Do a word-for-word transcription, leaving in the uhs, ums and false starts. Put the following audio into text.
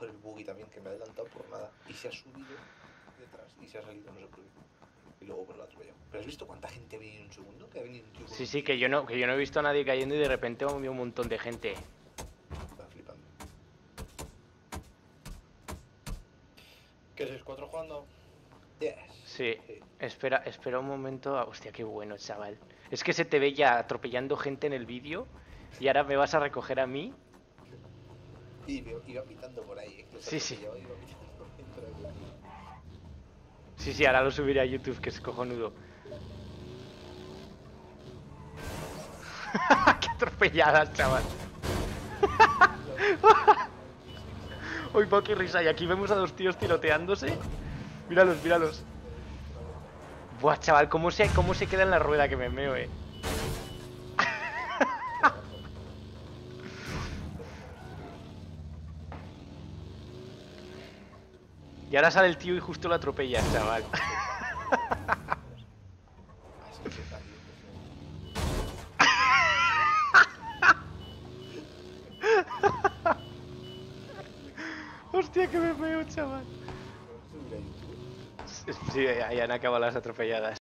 coger el buggy también, que me ha adelantado por nada. Y se ha subido detrás y se ha salido, no sé por qué. Y luego por la atropellado. ¿Pero has visto cuánta gente ha venido en un segundo? Que ha venido un tío con Sí, un sí, que yo tío. no, que yo no he visto a nadie cayendo y de repente ha habido un montón de gente. Está flipando. ¿Qué es cuatro jugando? Yes. Sí. Sí. Espera, espera un momento. Ah, hostia, qué bueno, chaval. Es que se te ve ya atropellando gente en el vídeo y ahora me vas a recoger a mí. Y me iba pitando por ahí, ¿eh? Que los Sí, sí. atropellaba y iba pitando mientras yo. Sí, sí, ahora lo subiré a YouTube, que es cojonudo. Qué atropelladas, chaval. Uy, pa, qué risa. Y aquí vemos a dos tíos tiroteándose. Míralos, míralos. Buah, chaval, ¿cómo se, cómo se queda en la rueda que me meo, eh? Y ahora sale el tío y justo lo atropella, chaval. Así que está bien. Hostia, que me meo, chaval. Subir a YouTube. Sí, ahí han acabado las atropelladas.